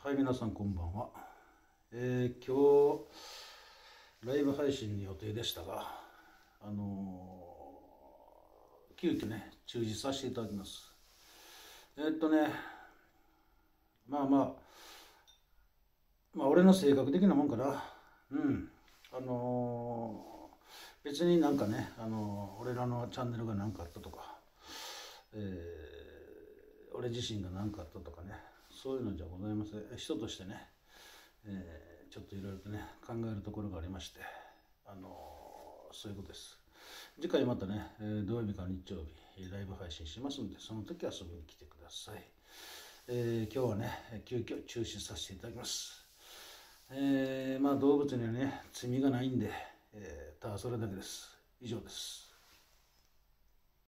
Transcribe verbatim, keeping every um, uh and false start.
はい、皆さんこんばんは。えー、今日ライブ配信の予定でしたが、あのー、急遽ね中止させていただきます。えー、っとねまあまあまあ俺の性格的なもんかな。うんあのー、別になんかね、あのー、俺らのチャンネルが何かあったとか、えー、俺自身が何かあったとかね、そういうのじゃございません。人としてね、えー、ちょっといろいろとね考えるところがありまして、あのー、そういうことです。次回またね、えー、土曜日か日曜日ライブ配信しますんで、その時遊びに来てください。えー、今日はね急遽中止させていただきます。えー、まあ動物にはね罪がないんで、えー、ただそれだけです。以上です。